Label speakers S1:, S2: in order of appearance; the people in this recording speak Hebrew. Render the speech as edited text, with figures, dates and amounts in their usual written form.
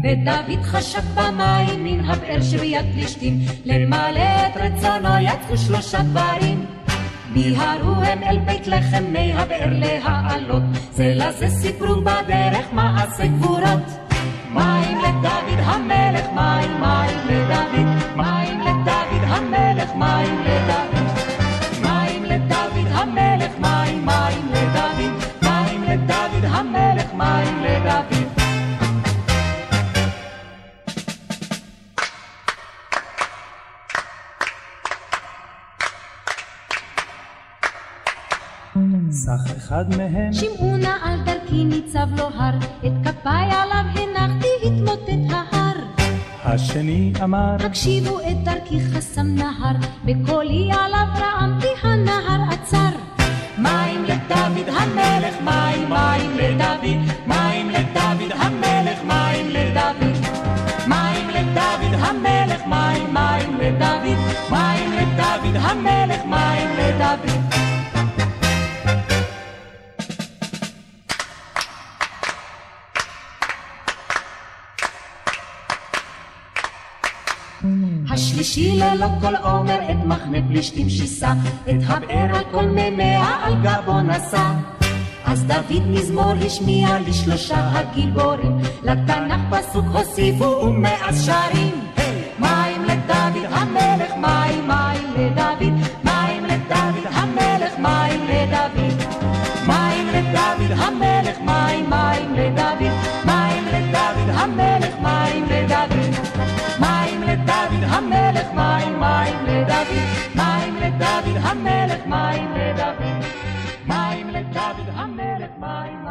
S1: ודוד חשק במים מן הבאר שביד פלישתים, למלא את רצונו יצאו 3 דברים. מיהרו הם אל בית לחם מהבאר להעלות, זה לזה סיפרו בדרך מעשה גבורות. מים לדוד המלך, מים, מים לדוד, מים לדוד המלך, מים לדוד, מים לדוד המלך, מים, מים לדוד, מים לדוד המלך, מים לדוד.
S2: סך אחד מהם
S1: שמעו נא על דרכי ניצב לו הר, את כפיי עליו הנחתי התמוטט ההר.
S2: השני אמר
S1: הקשיבו את דרכי חסם נהר, בקולי עליו רעמתי הנהר עצר. מים לדוד המלך, מים, מים לדוד, מים לדוד המלך, מים לדוד, מים לדוד המלך, מים, מים לדוד, מים לדוד המלך, מים לדוד. השלישי ללא כל עומר את מחנה פלישתים שיסה, את הבאר הכל ממאה על גבו נשא. אז דוד מזמור השמיע ל3 הגיבורים, לתנ"ך פסוק הוסיפו ומאז שרים. מים לדוד המלך, מים, מים לדוד, מים לדוד המלך, מים לדוד, מים לדוד המלך, מים, מים לדוד, מים לדוד המלך, מים לדוד, מים לדוד המלך, מים, מים לדוד, מים לדוד המלך, מים לדוד, מים לדוד המלך, מים